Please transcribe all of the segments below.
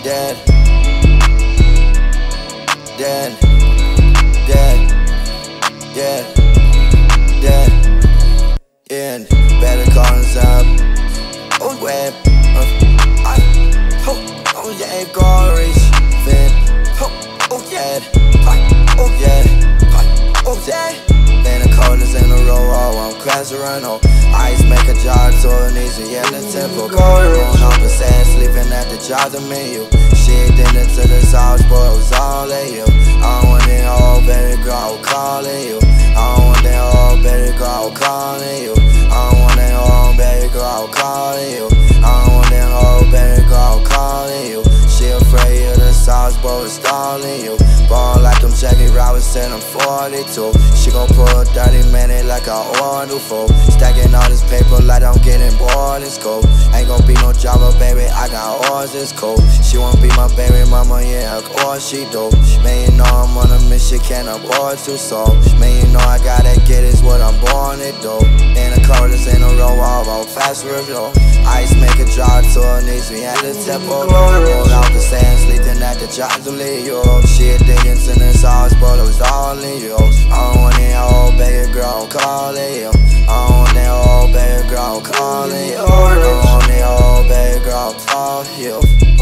dead, dead, dead, yeah, dead, and better call us up. Oh, web, oh, yeah, Gorish, Vin, oh, yeah, oh, yeah, oh, yeah. Been the coldest in a row, I'm crashing around, ice make a jar to an easy, yeah, the temple. Going on percent, sleeping at the job, the menu. Shit, then into this house, boy, it was all at you. I don't want that old baby girl, I'm calling you. I don't want that old baby girl, I'm calling you. I don't want that old baby girl, I'm calling you. I don't want that old baby girl, I'm calling you. She afraid of the sauce, boy, it's stalling you. Ball like them Jackie Robinson, I'm 42. She gon' pull a 30 minute like I order for. Stacking all this paper like I'm getting bored in school. Ain't gon' be no driver, baby, I got horses, it's cool. She wanna be my baby mama, yeah, of course she do. Man, you know I'm on a mission, can't afford to so. Man, you know I gotta get is what I'm born to do. In the coldest in a row, all fast review. Ice make a drive to her knees, we had the tempo. Roll out the sand, sleeping at the job to leave you. Shit, digging in this house, but it was all in you. I don't want that old baby girl, I'm calling you. I don't want that old baby girl, I'm calling you. I don't want that old baby girl, I'm calling you.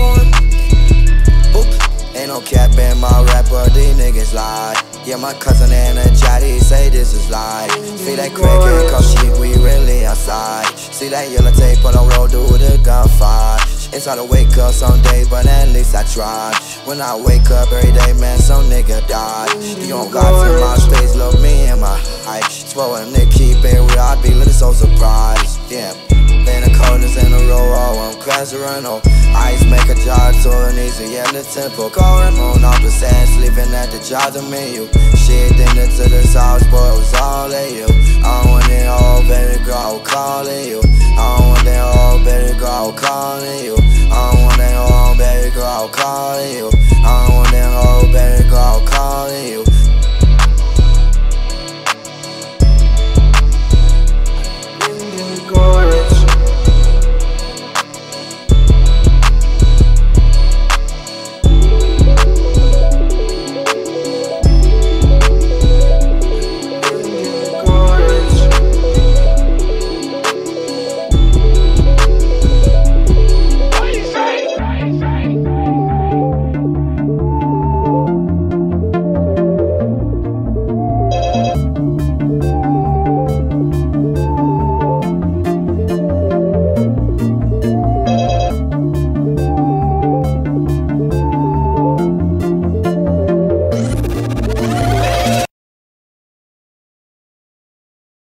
Ain't no cap in my rap, but these niggas lie. Yeah, my cousin and a Jotty say this is life. Feel like cricket, cause shit, we really outside. See that yellow tape on the road, do the gunfight. It's hard to wake up some days, but at least I tried. When I wake up every day, man, some nigga died. You don't got to my space, love me and my height. Swore a nigga keep it real, I'd be little so surprised. Yeah, been the coldest in a row, I'm crashing around. Ice make a jar to an easy, yeah, the temple. Going on off the sand, sleeping at the job, the menu. Shit, then into this house, boy, it was all at you. I don't want that old baby girl, I'm calling you. I don't want that old baby girl, I'm calling you.